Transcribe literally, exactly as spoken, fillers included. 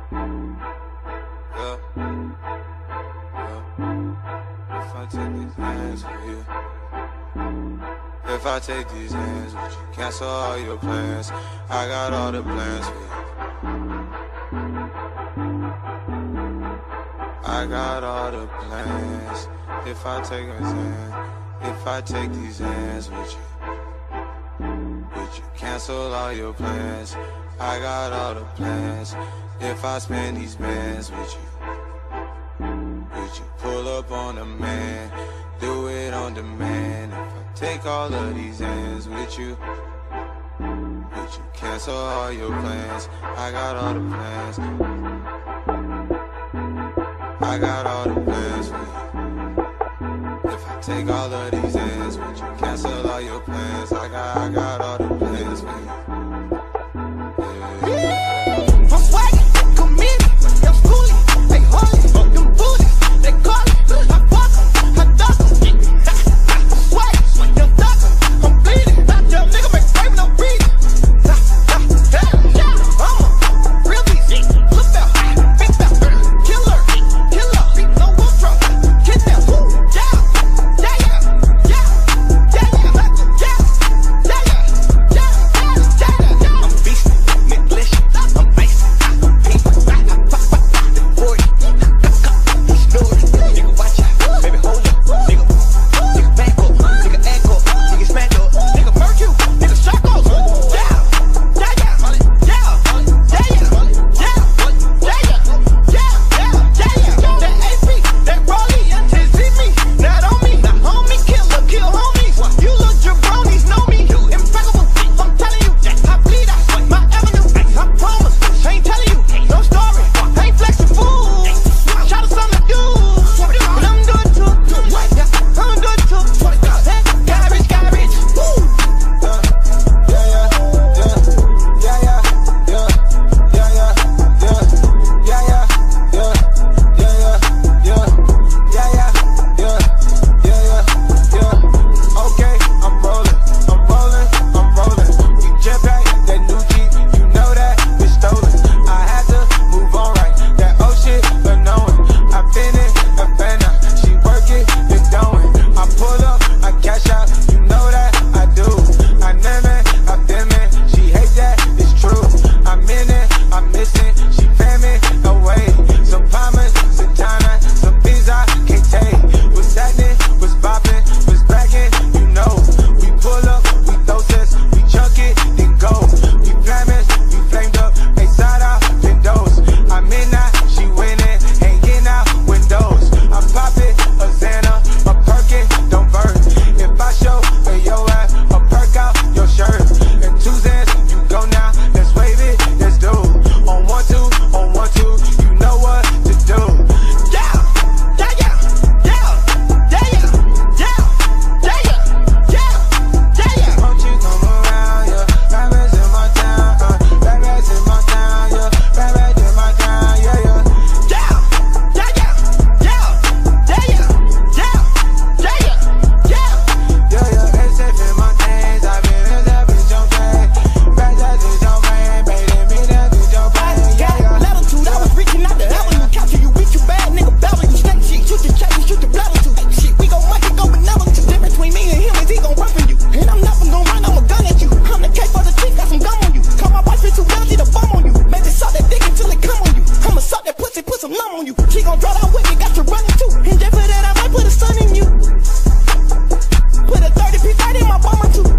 Yeah. Yeah. If I take these hands from you, if I take these hands, would you cancel all your plans? I got all the plans for you. I got all the plans. If I take these hands, if I take these hands, would you, would you cancel all your plans? I got all the plans. If I spend these bands with you, would you pull up on a man, do it on demand? If I take all of these hands with you, would you cancel all your plans? I got all the plans. I got all the plans for you. If I take all of these hands, would you cancel all your plans? I got, I got all the plans for you. She gon' draw that whip, you got to run it too. And just for that, I might put a sun in you. Put a thirty piece right in my bomber too.